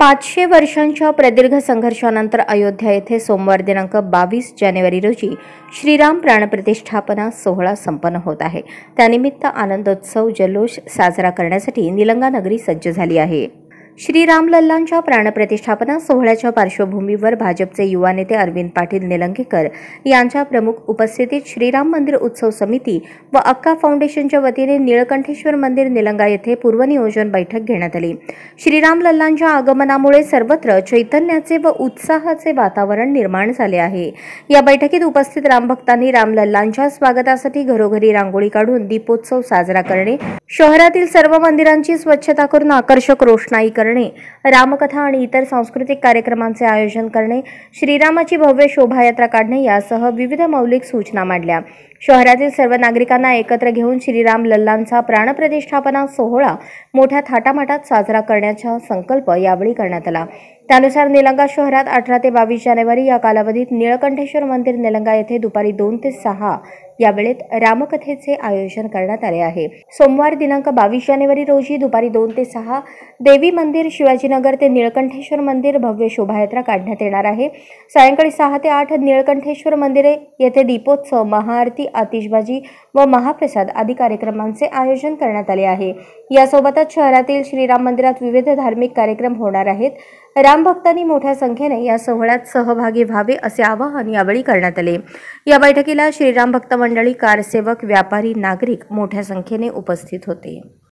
500 वर्षांच्या प्रदीर्घ संघर्षानंतर अयोध्या येथे सोमवार दिनांक 22 जानेवारी रोजी श्रीराम प्राणप्रतिष्ठापना सोहळा संपन्न होत आहे। त्यानिमित्त आनंदोत्सव जल्लोष साजरा करण्यासाठी निलंगा नगरी सज्ज झाली आहे। श्रीराम लल्लांच्या प्राणप्रतिष्ठापना सोहळ्याच्या पार्श्वभूमीवर भाजपचे युवा नेते अरविंद पाटील निलंगेकर यांच्या प्रमुख उपस्थितीत श्रीराम मंदिर उत्सव समिती व अक्का फाउंडेशनच्या वतीने निळकंठेश्वर मंदिर निलंगा येथे पूर्वनियोजन बैठक घेण्यात आली। श्रीराम लल्लांच्या आगमनामुळे सर्वत्र चैतन्याचे व उत्साहाचे वातावरण निर्माण झाले आहे। या बैठकीत उपस्थित रामभक्तांनी राम लल्लांच्या स्वागतासाठी घरोघरी रांगोळी काढून दीपोत्सव साजरा करणे, शहरातील सर्व मंदिरांची स्वच्छता करून आकर्षक रोषणाई करणे, रामकथा आणि इतर सांस्कृतिक कार्यक्रमांचे आयोजन करणे, श्रीरामाची भव्य शोभायात्रा काढणे यासह विविध मौलिक सूचना मांडल्या। शहरातील सर्व नागरिकांना एकत्र घेऊन श्रीराम लल्लांचा प्राणप्रतिष्ठापना सोहळा मोठ्या थाटामाटात साजरा करण्याचा संकल्प यावेळी करण्यात आला। त्यानुसार निलंगा शहरात 18 ते 22 जानेवारी या कालावधीत निळकंठेश्वर मंदिर निलंगा येथे दुपारी 2 ते 6 या वेळेत रामकथेचे आयोजन करण्यात आले आहे। सोमवार दिनांक 22 जानेवारी रोजी दुपारी 2 ते 6 देवी मंदिर शिवाजीनगर ते निळकंठेश्वर मंदिर भव्य शोभायात्रा काढण्यात येणार आहे। सायंकाळी 6 ते 8 निळकंठेश्वर मंदिरे येथे दीपोत्सव, महाआरती, आतिषबाजी व महाप्रसाद आदी कार्यक्रमांचे आयोजन करण्यात आले आहे। यासोबतच शहरातील श्रीराम मंदिरात विविध धार्मिक कार्यक्रम होणार आहेत। राम भक्तांनी मोठ्या संख्येने या सोहळ्यात सहभागी व्हावे असे आवाहन यावेळी करण्यात आले। या बैठकीला श्रीराम भक्त मंडळी, कारसेवक, व्यापारी, नागरिक मोठ्या संख्येने उपस्थित होते।